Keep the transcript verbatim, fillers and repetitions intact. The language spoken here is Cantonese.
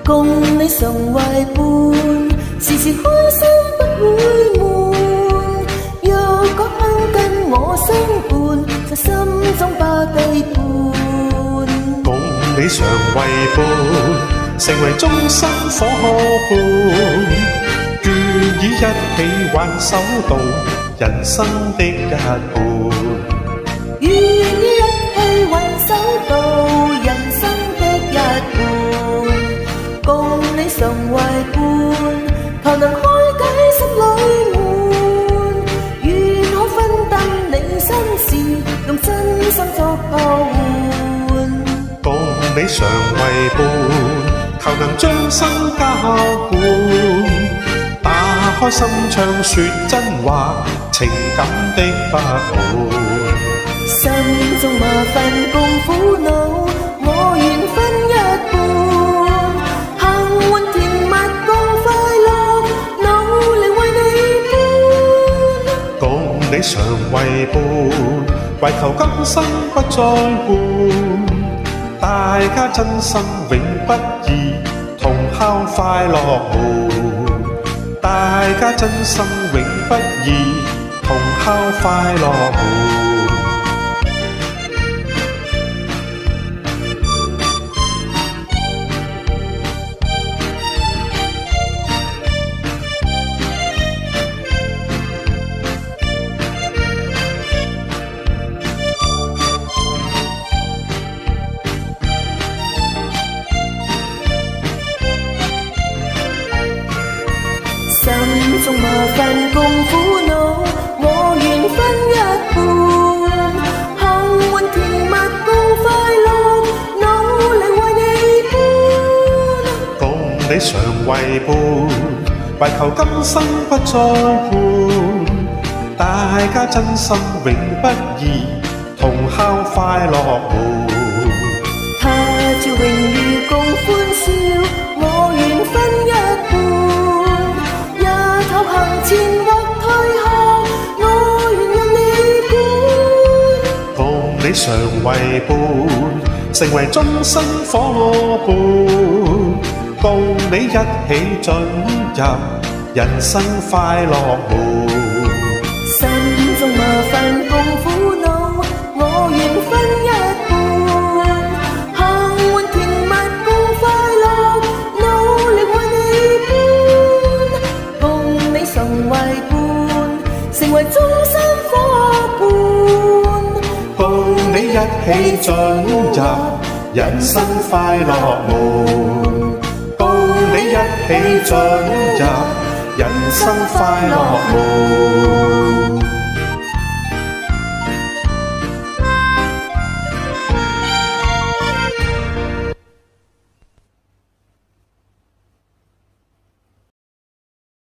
共你常為伴，時時開心不會悶。若果肯跟我相伴，在心中把地盤。 共你常為伴，成為終生夥伴，願意一起挽手到人生的一半。 願意一起挽手到人生的一半，共你常為伴，求能開解心裏悶。願可分擔你心事，用真心作交換。 共你常為伴，求能將心交換，打開心窗說真話，情感的不滿。 心中麻煩共苦惱，我願分一半。幸運甜蜜共快樂，努力為你伴。 共你常為伴，為求今生不再換。大家真心永不移，同敲快樂門。大家真心永不移，同敲快樂門。 心中麻煩共苦惱，我願分一半。幸運甜蜜共快樂，努力為你伴。 共你常為伴，為求今生不再換。大家真心永不移，同敲快樂門。 他朝榮譽共歡笑，我願分一半。行前或退後，我願任你管。 共你常為伴，成為終生夥伴，共你一起進入人生快樂門。 心中麻煩共苦惱，我願分一半。幸運甜蜜共快樂，努力為你伴。常為伴，成為終生夥伴， 共你一起進入人生快樂門，共你一起進入人生快樂門。